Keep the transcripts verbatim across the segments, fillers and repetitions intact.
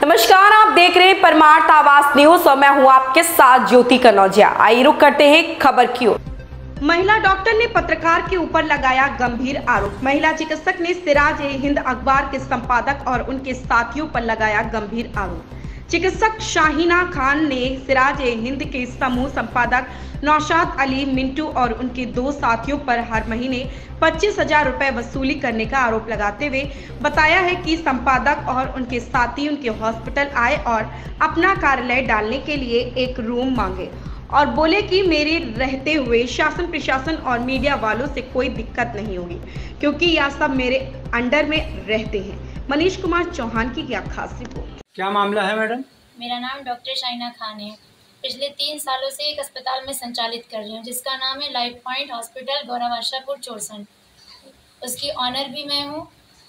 नमस्कार, आप देख रहे हैं परमार्थ आवास न्यूज और मैं हूं आपके साथ ज्योति कनौजिया। आइए रुक करते हैं खबर की ओर। महिला डॉक्टर ने पत्रकार के ऊपर लगाया गंभीर आरोप। महिला चिकित्सक ने सिराज-ए-हिंद अखबार के संपादक और उनके साथियों पर लगाया गंभीर आरोप। चिकित्सक शाहीना खान ने सिराज-ए-हिंद के समूह संपादक नौशाद अली मिंटू और उनके दो साथियों पर हर महीने पच्चीस हजार रुपए वसूली करने का आरोप लगाते हुए बताया है कि संपादक और उनके साथी उनके हॉस्पिटल आए और अपना कार्यालय डालने के लिए एक रूम मांगे और बोले कि मेरे रहते हुए शासन प्रशासन और मीडिया वालों से कोई दिक्कत नहीं होगी क्योंकि यह सब मेरे अंडर में रहते हैं। मनीष कुमार चौहान की क्या खास रिपोर्ट। क्या मामला है मैडम? मेरा नाम डॉक्टर शाहीना खान है। पिछले तीन सालों से एक अस्पताल में संचालित कर रही हूँ जिसका नाम है लाइफ पॉइंट हॉस्पिटल गौरावाशापुर चोरसन। उसकी ऑनर भी मैं हूँ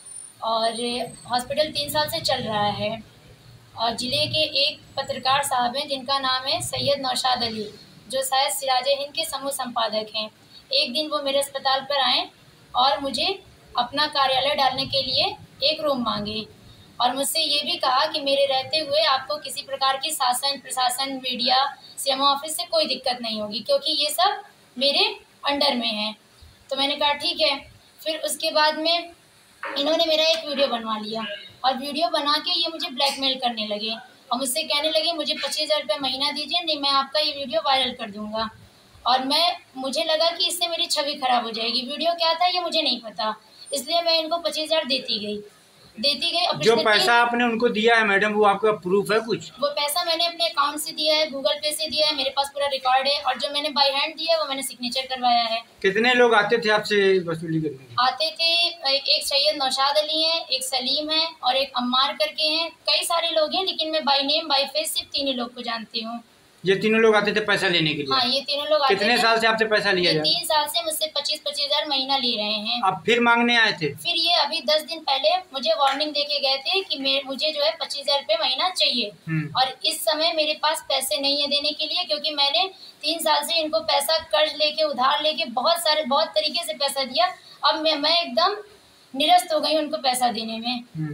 और हॉस्पिटल तीन साल से चल रहा है। और ज़िले के एक पत्रकार साहब हैं जिनका नाम है सैयद नौशाद अली, जो शायद सिराज-ए-हिंद के समूह संपादक हैं। एक दिन वो मेरे अस्पताल पर आए और मुझे अपना कार्यालय डालने के लिए एक रूम मांगे और मुझसे ये भी कहा कि मेरे रहते हुए आपको किसी प्रकार की शासन प्रशासन मीडिया सीएमओ ऑफिस से कोई दिक्कत नहीं होगी क्योंकि ये सब मेरे अंडर में है। तो मैंने कहा ठीक है। फिर उसके बाद में इन्होंने मेरा एक वीडियो बनवा लिया और वीडियो बना के ये मुझे ब्लैकमेल करने लगे और मुझसे कहने लगे मुझे पच्चीस हज़ार रुपये महीना दीजिए, नहीं मैं आपका ये वीडियो वायरल कर दूँगा। और मैं मुझे लगा कि इससे मेरी छवि खराब हो जाएगी। वीडियो क्या था ये मुझे नहीं पता, इसलिए मैं इनको पच्चीस हज़ार देती गई देती गई जो पैसा आपने उनको दिया है मैडम, वो आपका प्रूफ है कुछ? वो पैसा मैंने अपने अकाउंट से दिया है, गूगल पे से दिया है, मेरे पास पूरा रिकॉर्ड है। और जो मैंने बाय हैंड दिया है वो मैंने सिग्नेचर करवाया है। कितने लोग आते थे आपसे वसूली करने? आते थे, एक सैयद नौशाद अली है, एक सलीम है और एक अम्मार करके हैं। कई सारे लोग हैं लेकिन मैं बाय नेम बाय फेस सिर्फ तीन ही लोग को जानती हूँ। ये तीनों लोग आते थे पैसा लेने के लिए? हाँ, ये तीनों लोग आते थे। कितने साल से आपसे पैसा लिया जा? तीन साल से मुझसे पच्चीस पच्चीस हजार महीना ले रहे हैं। अब फिर मांगने आए थे? फिर ये अभी दस दिन पहले मुझे वार्निंग देके गए थे कि मैं मुझे जो है पच्चीस हजार रुपये महीना चाहिए और इस समय मेरे पास पैसे नहीं है देने के लिए क्योंकि मैंने तीन साल से इनको पैसा कर्ज लेके उधार लेके बहुत सारे बहुत तरीके से पैसा दिया। अब मैं मैं एकदम निरस्त हो गई उनको पैसा देने में।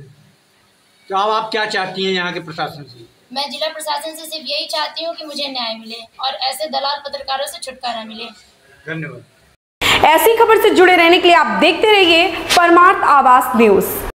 तो अब आप क्या चाहती हैं यहाँ के प्रशासन से? मैं जिला प्रशासन से सिर्फ यही चाहती हूँ कि मुझे न्याय मिले और ऐसे दलाल पत्रकारों से छुटकारा मिले। धन्यवाद। ऐसी खबर से जुड़े रहने के लिए आप देखते रहिए परमार्थ आवास न्यूज।